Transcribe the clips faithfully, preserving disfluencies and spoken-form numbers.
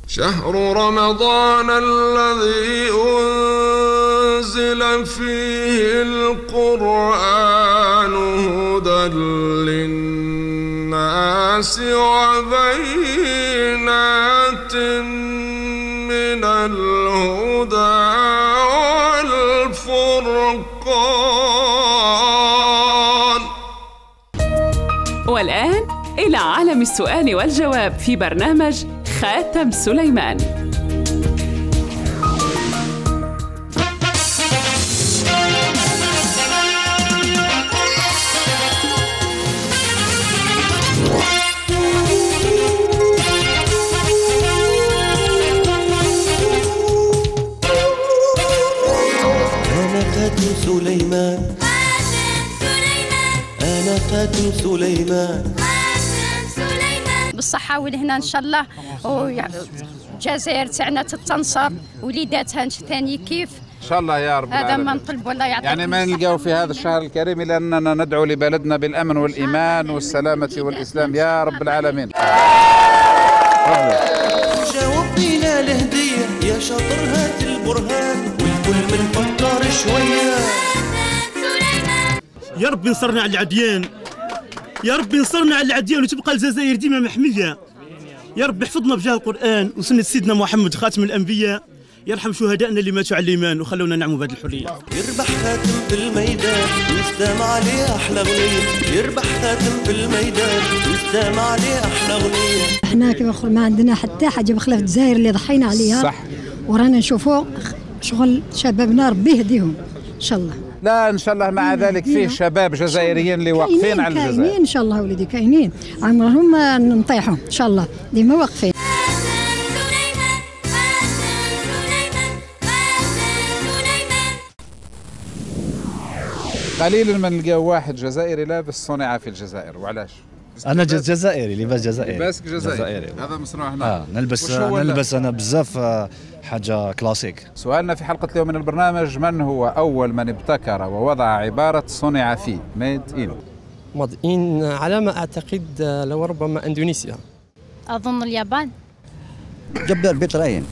شهر رمضان الذي أنزل فيه القرآن هدى للناس وبينات من الهدى والفرقان. والآن إلى عالم السؤال والجواب في برنامج خاتم سليمان. أنا خاتم سليمان، أنا خاتم سليمان، بالصحة والهنا إن شاء الله، والجزائر تاعنا تتنصر، وليداتها ثاني كيف إن شاء الله يا رب العالمين. هذا ما نطلب والله يعطيكم يعني ما نلقاو في هذا الشهر الكريم إلا أننا ندعو لبلدنا بالأمن والإيمان والسلامة والإسلام يا رب العالمين. جاوبينا الهدية يا شاطر هات البرهان، والكل منفكر شوية. يا رب نصرنا على العديان، يا رب نصرنا على العديان وتبقى الجزائر ديما محمية. يا رب احفظنا بجاه القرآن وسنة سيدنا محمد خاتم الأنبياء. يرحم شهدائنا اللي ماتوا على الإيمان وخلونا نعموا بهذه الحرية. يربح خاتم في الميدان ويستمع عليه أحلى أغنية، يربح خاتم في الميدان ويستمع عليه أحلى أغنية. احنا كما ما عندنا حتى حاجة بخلاف الجزائر اللي ضحينا عليها، صح، ورانا نشوفوا شغل شبابنا ربي يهديهم إن شاء الله. لا إن شاء الله مع ذلك فيه شباب جزائريين اللي واقفين على الجزائر. كاينين إن شاء الله وليدي، كاينين عمرهم ما نطيحوا إن شاء الله، ديما واقفين. قليلا ما نلقاو واحد جزائري لابس صنع في الجزائر، وعلاش؟ انا جزائري، لباس جزائري. لباسك جزائري. جزائري هذا مصنوع هنا. اه نلبس نلبس انا بزاف حاجه كلاسيك. سؤالنا في حلقه اليوم من البرنامج: من هو اول من ابتكر ووضع عباره صنع في؟ ميد ان. ميد ان على ما اعتقد لو ربما اندونيسيا. أظن اليابان. جبل بتراين.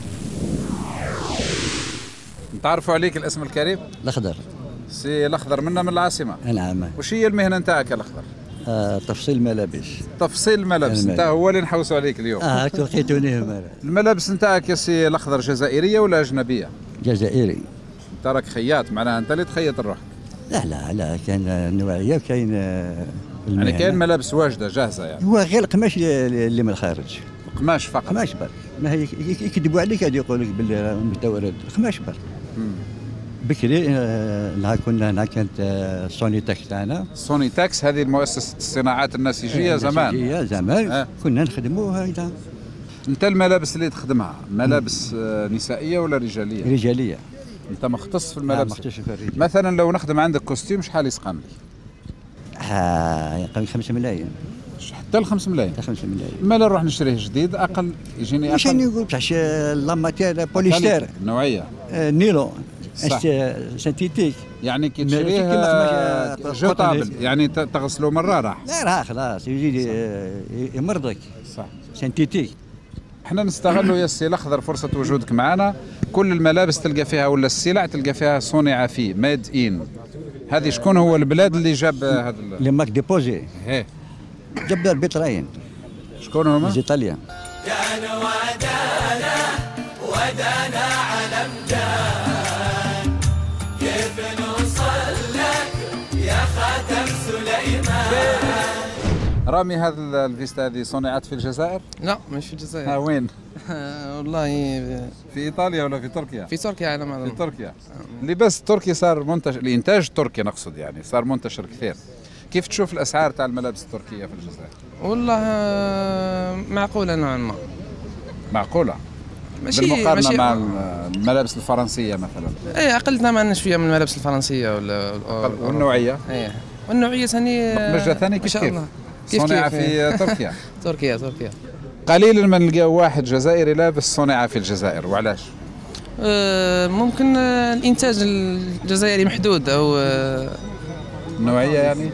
نتعرفوا عليك الاسم الكريم؟ الاخضر. سي الاخضر، منا من العاصمه. نعم. وش هي المهنه نتاعك الاخضر؟ آه، تفصيل ملابس. تفصيل الملابس، انت هو اللي نحوسوا عليك اليوم. اه هاك لقيتوني. الملابس نتاعك يا سي الاخضر جزائريه ولا اجنبيه؟ جزائري. انت راك خياط، معناها انت اللي تخيط روحك. لا لا لا، كاين نوعيه وكاين يعني كاين ملابس واجده جاهزه يعني. هو غير القماش اللي من الخارج. قماش فقط. قماش برك، ما هي يكذبوا عليك هذه، يقول لك باللي مستورد قماش برك. بكري نهار كنا هنا كانت سوني تاكس تاعنا. سوني تاكس هذه مؤسسة الصناعات النسيجية زمان. النسيجية زمان آه. كنا نخدموا هكذا. أنت الملابس اللي تخدمها ملابس مم. نسائية ولا رجالية؟ رجالية. أنت مختص في الملابس؟ آه مختص في الرجال. مثلا لو نخدم عندك كوستيم شحال يسقم لي؟ ها يقام خمسة ملايين. حتى الخمس ملايين؟ حتى خمسة ملايين. ما لا نروح نشريه جديد أقل يجيني أقل. واش نقول تاعش لا ماتير بوليستير. نوعية. آه نيلون. صح. سنتيتيك. يعني كي تشريه جوطابل يعني تغسلوا مرة راح. لا راح خلاص يجي يمرضك. صح. سنتيتيك. احنا نستغلوا يا سي الاخضر فرصة وجودك معنا، كل الملابس تلقى فيها ولا السلع تلقى فيها صنع فيه، ميد ان. هذه شكون هو البلاد اللي جاب هذا اللي ماك ديبوزي؟ ايه جاب البتراين. شكون هما؟ ايطاليا. كان ودانا ودانا على مدان، كيف نوصل لك يا خاتم سليمان. رامي هذا الفيستا هذه صنعت في الجزائر؟ لا مش في الجزائر. ها وين؟ والله في ايطاليا ولا في تركيا؟ في تركيا على ما في تركيا. اللباس التركي صار منتشر، الانتاج التركي نقصد يعني صار منتشر كثير. كيف تشوف الاسعار تاع الملابس التركيه في الجزائر؟ والله معقوله نوعا ما. معقوله؟ ماشي بالمقارنه ماشي مع الملابس الفرنسيه مثلا. ايه اقل ثمنا شويه من الملابس الفرنسيه ولا والنوعيه؟ ايه والنوعيه ثاني مقمجه ثاني كيف كيف؟ كيف صنع في تركيا. تركيا تركيا. قليلا ما نلقاو واحد جزائري لابس صنع في الجزائر، وعلاش؟ أه ممكن الانتاج الجزائري محدود او النوعيه يعني،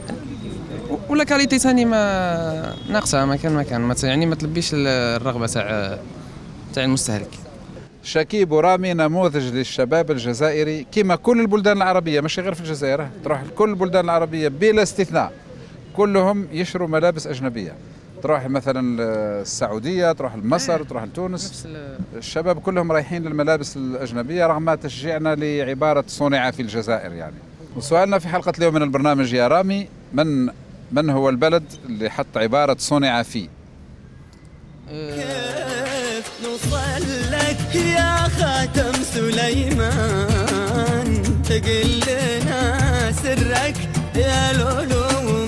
ولا كاليتي ثاني ما ناقصه، ما كان ما كان يعني ما تلبيش الرغبه تاع تاع المستهلك. شكيب ورامي نموذج للشباب الجزائري كما كل البلدان العربية، مش غير في الجزائر، تروح كل البلدان العربية بلا استثناء كلهم يشروا ملابس أجنبية. تروح مثلا السعودية، تروح لمصر، تروح لتونس، الشباب كلهم رايحين للملابس الأجنبية رغم تشجيعنا لعبارة صنع في الجزائر يعني. وسؤالنا في حلقة اليوم من البرنامج يا رامي، من من هو البلد اللي حط عبارة صنع فيه؟ كيف نوصل لك يا خاتم سليمان، تقل لنا سرك يا لولو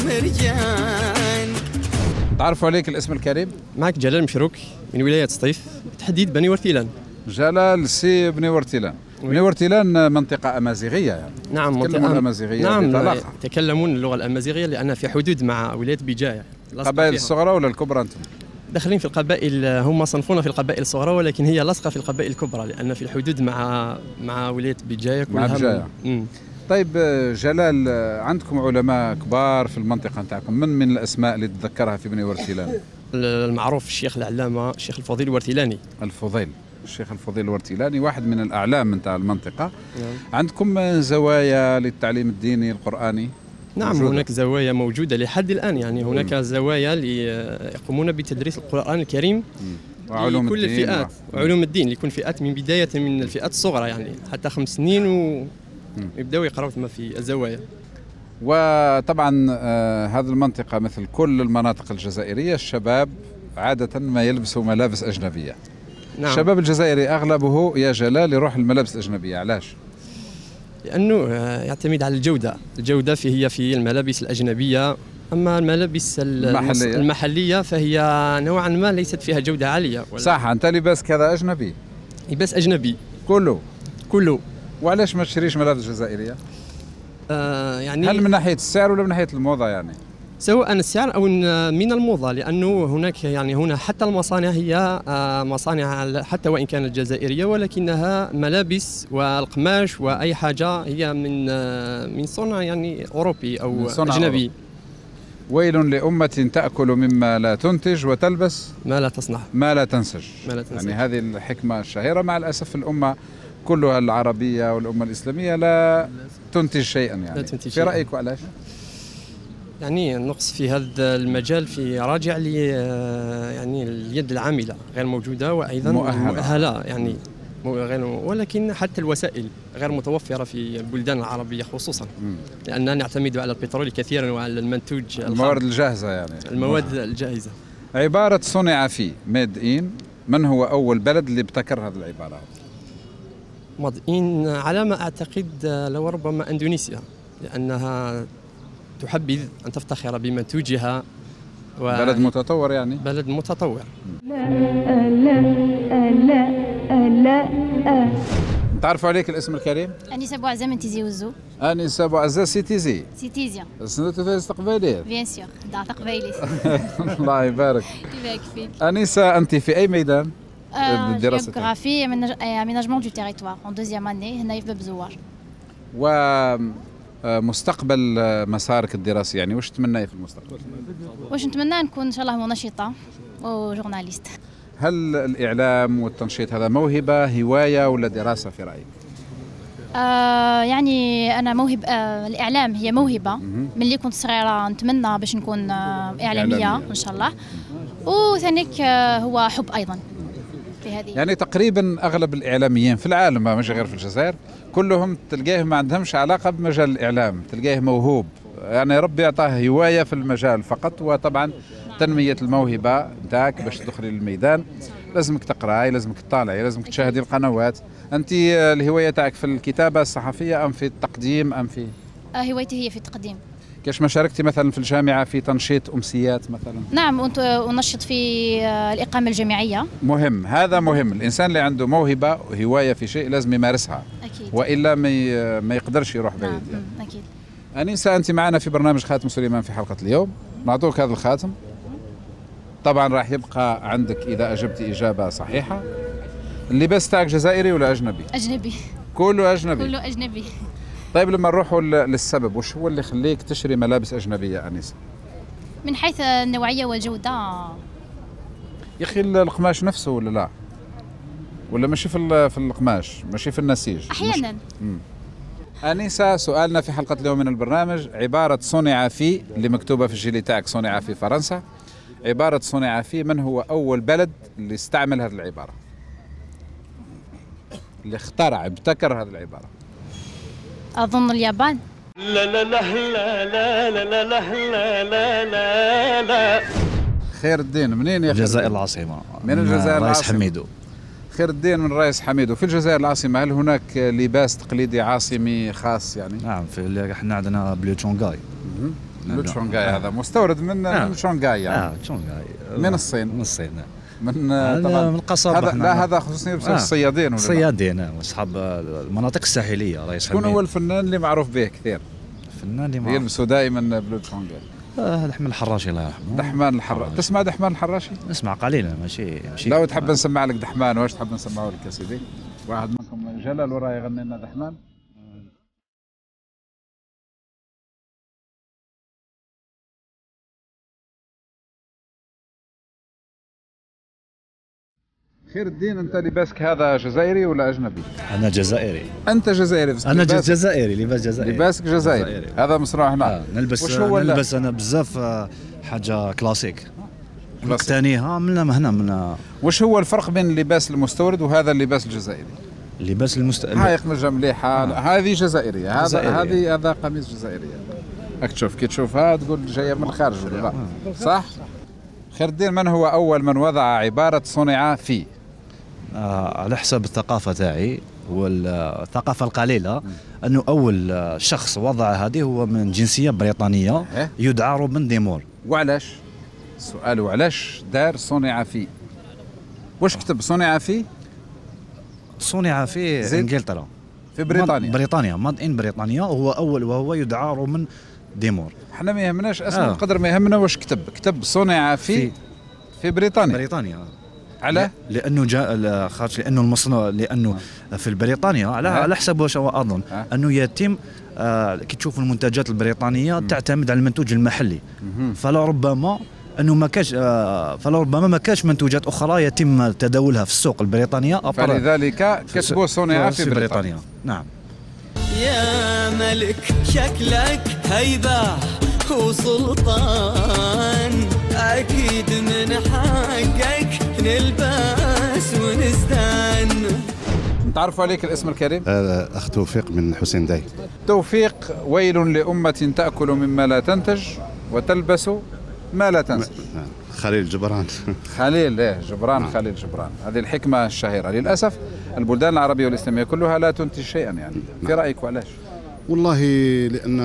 مرجان. تعرفوا عليك الاسم الكريم؟ معك جلال مشروك من ولاية سطيف، بالتحديد بني ورتيلان. جلال سي بني ورتيلان. بني ورتيلان منطقة أمازيغية يعني. نعم منطقة الأمازيغية. نعم، يتكلمون اللغة الأمازيغية لأنها في حدود مع ولاية بجاية. القبائل الصغرى ولا الكبرى أنتم؟ داخلين في القبائل، هم صنفونا في القبائل الصغرى ولكن هي لاصقة في القبائل الكبرى لأن في الحدود مع مع ولاية بجاية مع بجاية. طيب جلال، عندكم علماء كبار في المنطقة نتاعكم، من من الأسماء اللي تتذكرها في بني ورتيلان؟ المعروف الشيخ العلامة الشيخ الفضيل الورتيلاني. الفضيل، الشيخ الفضيل الورتيلاني واحد من الأعلام نتاع المنطقة. نعم. عندكم زوايا للتعليم الديني القرآني؟ نعم موجودة. هناك زوايا موجودة لحد الآن يعني. هناك زوايا يقومون بتدريس القرآن الكريم وعلوم لكل الدين الفئات و... وعلوم الدين لكل فئات، من بداية من الفئات الصغرى يعني حتى خمس سنين ويبدأوا يقرأوا ثم في الزوايا. وطبعا آه هذه المنطقة مثل كل المناطق الجزائرية الشباب عادة ما يلبسوا ملابس أجنبية. نعم. الشباب الجزائري أغلبه يا جلال يروح الملابس الأجنبية، علاش؟ لأنه يعتمد على الجودة، الجودة في هي في الملابس الأجنبية، أما الملابس المحلية, المحلية فهي نوعا ما ليست فيها جودة عالية. صح، أنت لباس كذا أجنبي؟ لباس أجنبي كله؟ كله. وعلاش ما تشريش ملابس جزائرية؟ آه يعني هل من ناحية السعر ولا من ناحية الموضة يعني؟ سواء السعر أو من الموضة، لأنه هناك يعني هنا حتى المصانع هي مصانع حتى وإن كانت جزائرية ولكنها ملابس والقماش وأي حاجة هي من من صنع يعني أوروبي أو أجنبي. أوروبي. ويل لأمة تأكل مما لا تنتج وتلبس ما لا تصنع ما لا تنسج. ما لا تنسج. يعني هذه الحكمة الشهيرة. مع الأسف الأمة كلها العربية والأمة الإسلامية لا تنتج شيئا يعني. لا تنتج في شيئا. رأيك وعلاش؟ يعني النقص في هذا المجال في راجع ل يعني اليد العاملة غير موجودة وأيضا مؤهلة يعني غير، ولكن حتى الوسائل غير متوفرة في البلدان العربية خصوصا لأننا نعتمد على البترول كثيرا وعلى المنتوج الموارد الجاهزة يعني. المواد الجاهزة. عبارة صنع فيه ميد إن، من هو أول بلد اللي ابتكر هذه العبارة؟ ميد إن على ما أعتقد لو ربما أندونيسيا، لأنها تحبذ أن تفتخر بمنتوجها و... بلد متطور يعني. بلد متطور. لا لا لا لا تعرفوا عليك الاسم الكريم؟ أنيسة بوعزة من تيزي وزو. أنيسة بوعزة سي تيزي. سي تيزيا. سنوتو في استقبالية. بيان سور، ضاع تقبيلي. الله يبارك. يبارك فيك. أنيسة أنت في أي ميدان؟ الدراسة. جيوغرافي أميناجمون دو تيريتوار، أون دوزيام أني هنا في باب زوار. و مستقبل مسارك الدراسي يعني واش تمنى في المستقبل؟ واش نتمنى نكون ان شاء الله منشطه وجورناليست. هل الاعلام والتنشيط هذا موهبه هوايه ولا دراسه في رايك؟ آه يعني انا موهبه، آه الاعلام هي موهبه. ملي كنت صغيره نتمنى باش نكون آه اعلاميه إعلامية. ان شاء الله. وثانيك آه هو حب ايضا في هذه. يعني تقريبا اغلب الاعلاميين في العالم مش غير في الجزائر كلهم تلقاه ما عندهمش علاقه بمجال الاعلام، تلقاه موهوب يعني ربي اعطاه هوايه في المجال فقط. وطبعا تنميه الموهبه نتاعك باش تدخلي للميدان لازمك تقراي، لازمك تطالعي، لازمك تشاهدي القنوات. انت الهوايه تاعك في الكتابه الصحفيه ام في التقديم ام في؟ آه هوايتي هي في التقديم. كاش ما شاركتي مثلا في الجامعه في تنشيط امسيات مثلا؟ نعم، انشط في الاقامه الجامعيه. مهم، هذا مهم. الانسان اللي عنده موهبه وهوايه في شيء لازم يمارسها. اكيد. والا ما ما يقدرش يروح بعيد. نعم. يعني. اكيد. أنيسة أنت معنا في برنامج خاتم سليمان في حلقة اليوم، نعطوك هذا الخاتم. طبعا راح يبقى عندك إذا أجبت إجابة صحيحة. اللباس تاعك جزائري ولا أجنبي؟ أجنبي. كله أجنبي؟ كله أجنبي. طيب لما نروحوا للسبب، وش هو اللي يخليك تشتري ملابس أجنبية أنيسة؟ من حيث النوعية والجودة. يا أخي القماش نفسه ولا لا؟ ولا ماشي في في القماش، ماشي في النسيج؟ احيانا. أنيسة، سؤالنا في حلقة اليوم من البرنامج، عبارة صنع في اللي مكتوبة في الجيلي تاعك صنع في فرنسا، عبارة صنع في، من هو أول بلد اللي استعمل هذه العبارة؟ اللي اخترع ابتكر هذه العبارة؟ اظن اليابان. لا لا لا لا لا لا لا لا لا لا. خير الدين منين يا أخي؟ الجزائر العاصمة. من الجزائر الرئيس العاصمة. حميدو. خير الدين من الرئيس حميدو. في الجزائر العاصمة هل هناك لباس تقليدي عاصمي خاص يعني؟ نعم، في احنا عندنا بلو تشونغاي. بلو تشونغاي هذا مستورد من نعم. من شونغاي يعني. اه تشونغاي من الصين. من الصين نعم. من طبعا من القصب. هذا لا هذا خصوصي بسبب الصيادين ولا الصيادين واصحاب المناطق الساحليه. رئيس شكون هو الفنان اللي معروف به كثير؟ الفنان اللي معروف يلبسوا دائما بلو تشونغاي. آه دحمان الحراشي الله يرحمه. دحمان الحراشي. تسمع دحمان الحراشي؟ نسمع قليلا ماشي ماشي. لو تحب نسمع لك دحمان، واش تحب نسمعه لك يا سيدي؟ واحد منكم جلال وراه يغني لنا دحمان. خير الدين، انت لباسك هذا جزائري ولا اجنبي؟ انا جزائري. انت جزائري بس انا جزائري، لباس جزائري. لباسك جزائري, جزائري. هذا مصنوع هنا. آه. نلبس نلبس انا بزاف حاجه كلاسيك نقتنيها من هنا من. وش هو الفرق بين اللباس المستورد وهذا اللباس الجزائري؟ اللباس المستورد هاي قمجه مليحه، هذه آه. جزائريه، هذا هذه هذا قميص جزائري. راك تشوف كي تشوفها تقول جايه من الخارج ولا لا؟ صح؟ خير الدين، من هو اول من وضع عباره صنع في؟ آه على حسب الثقافه تاعي والثقافه القليله، انه اول شخص وضع هذه هو من جنسيه بريطانيه يدعى روبن ديمور. وعلاش؟ السؤال وعلاش دار صنع في؟ واش كتب صنع في؟ صنع في انجلترا، في بريطانيا. بريطانيا ماد ان بريطانيا، هو اول وهو يدعى روبن ديمور. احنا ما يهمناش اسمه بقدر آه. ما يهمنا واش كتب. كتب صنع في في, في بريطانيا. بريطانيا على لانه جاء خاطر لانه المصنوع لانه آه. في بريطانيا على آه. على حسب واش اظن آه. انه يتم آه كي تشوف المنتجات البريطانيه م. تعتمد على المنتوج المحلي، فلربما انه ما كاش آه فلربما ما كاش منتوجات اخرى يتم تداولها في السوق البريطانيه، فلذلك كتبوا صنع في, في بريطانيا. بريطانيا. نعم. يا ملك شكلك هيبة وسلطان، أكيد من حقك نلبس ونزدان. نتعرفوا عليك الاسم الكريم؟ أخ توفيق من حسين داي. توفيق، ويل لأمة تأكل مما لا تنتج وتلبس ما لا تنسج. خليل جبران. خليل ايه جبران نعم. خليل جبران، هذه الحكمة الشهيرة. للأسف البلدان العربية والإسلامية كلها لا تنتج شيئا يعني. نعم. في رأيك وعلاش؟ والله لأن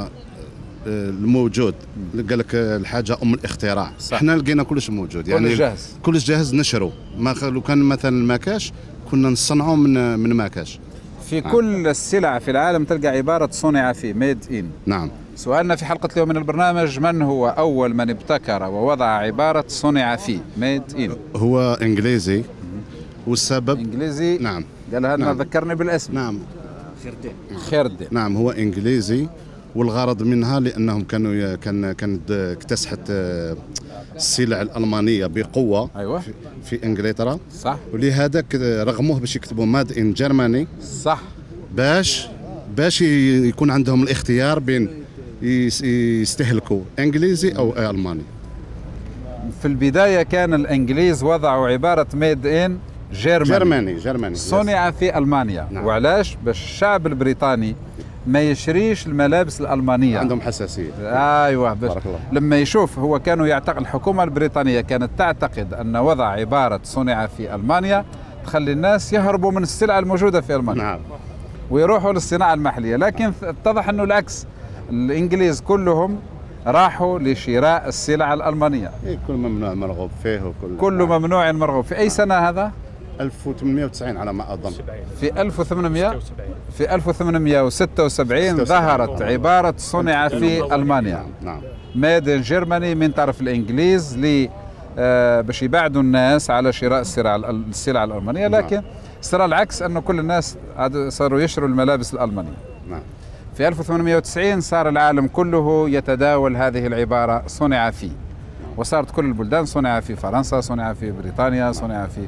الموجود قال لك الحاجة أم الاختراع. صح. احنا لقينا كلش موجود يعني كلش جاهز، كلش جاهز نشره. ما لو كان مثلا ما كاش كنا نصنعه من من ما كاش. في نعم. كل السلع في العالم تلقى عبارة صنع في ميد إن. نعم. سؤالنا في حلقة اليوم من البرنامج، من هو أول من ابتكر ووضع عبارة صنع في ميد إن؟ هو إنجليزي، والسبب إنجليزي. نعم. قال هذا نعم. ذكرني بالاسم. نعم. خير الدين. خير الدين. نعم هو إنجليزي، والغرض منها لأنهم كانوا كان كانت اكتسحت السلع الألمانية بقوة. أيوة. في, في إنجلترا. صح. ولهذا رغموه باش يكتبوا ماد إن جيرماني. صح. باش باش يكون عندهم الاختيار بين يستهلكوا انجليزي او الماني. في البدايه كان الانجليز وضعوا عباره ميد ان جيرماني جيرماني جيرماني صنع في المانيا. نعم. وعلاش؟ باش الشعب البريطاني ما يشريش الملابس الالمانيه، عندهم حساسيه. ايوه باش لما يشوف هو كانوا يعتقد الحكومه البريطانيه كانت تعتقد ان وضع عباره صنع في المانيا تخلي الناس يهربوا من السلع الموجوده في المانيا. نعم. ويروحوا للصناعه المحليه، لكن اتضح انه العكس، الانجليز كلهم راحوا لشراء السلع الالمانيه. إيه كل ممنوع مرغوب فيه وكل كله ممنوع مرغوب. في اي سنه هذا؟ ألف وثمانمئة وتسعين على ما اظن. في ألف وثمانمئة في ألف وثمانمئة وستة وسبعين ظهرت عباره صنع في المانيا. نعم. ميد ان جيرماني من طرف الانجليز ل آه باش يبعدوا الناس على شراء السلع السلع الالمانيه، لكن صار العكس، انه كل الناس صاروا يشروا الملابس الالمانيه. نعم. في ألف وثمانمئة وتسعين صار العالم كله يتداول هذه العباره صنع في، وصارت كل البلدان صنع في، فرنسا صنع في، بريطانيا صنع في.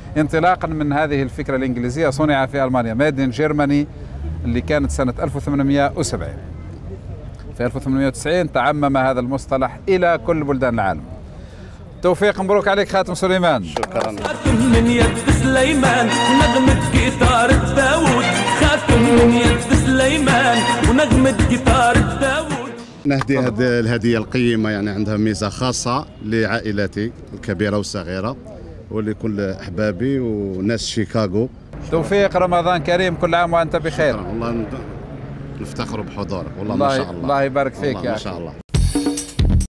انطلاقا من هذه الفكرة الإنجليزية صنع في ألمانيا ميد إن جيرماني اللي كانت سنة ألف وثمانمائة وسبعين. في ألف وثمانمائة وتسعين تعمم هذا المصطلح إلى كل بلدان العالم. توفيق، مبروك عليك خاتم سليمان. شكرا. خاتم من يد سليمان ونغمة جيتار الداوود، خاتم من يد سليمان ونغمة جيتار الداوود. نهدي هذه الهدية القيمة، يعني عندها ميزة خاصة لعائلتي الكبيرة والصغيرة ولكل أحبابي وناس شيكاغو. توفيق، رمضان كريم، كل عام وأنت بخير. والله نفتخر بحضورك والله الله ما شاء الله. الله يبارك فيك يا يا ما شاء الله.